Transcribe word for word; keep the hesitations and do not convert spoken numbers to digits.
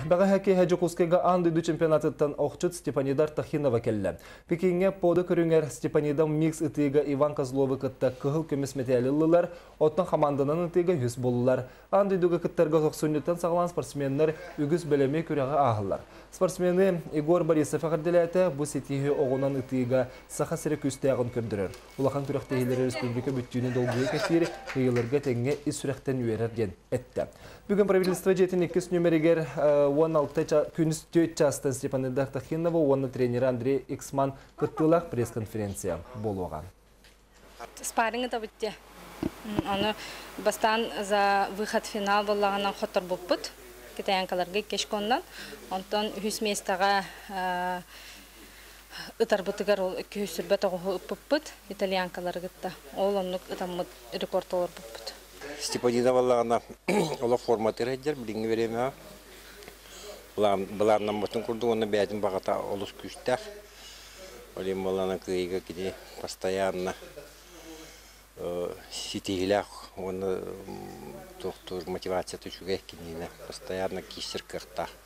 Бага хаки хаджукускега андыду чемпионатыттан оқчыт Степанидар Тахинова келлі. Пекинге поды көріңер Степанидам микс ытыга Иван Козловы кытта кығыл көмес метеалылылар, оттан хаманданын ытыга хүс болылар. Андыдуга кыттарға соқсуннеттен сағылан спортсменнер үгіз бөлеме көріға ағылар. Спортсмені Игор Борисов ағырделәті бұл сетихи оғынан ытыга сақа сірі күстәғын көрдірер. Улахан күріқтегілері республика бүттүйіні долгуы кәсір қиылырға тәңге ис сүрәқтен үйерерген әтті. Бүгін правительство жетін екіс нөмерегер он алты күніс төт частын Степанидар Тахинова, оны тренері Андрей Иксман күттілақ пресс-конференция болуға. Спарринг это бітте. Оны бастан за выход в финал болағынан қоттыр бұппыт. Китаянкаларға кеш кондан. Онтан хүс местаға ытар бұтығар ол екі сүрбет оғы бұппыт. Итальянкаларға ол онлық ытамыд рекорд олар бұппыт. Степанидова болағына олар форматы рейдер, біліңі береме. Бұларынан бұтын күрді, оны бәдін бағата олыс күштер. Олем болағына күйеге кеде постоянно сетегілер, оны доктор мотивация түшуге кеніне постоянно кесір кірттар.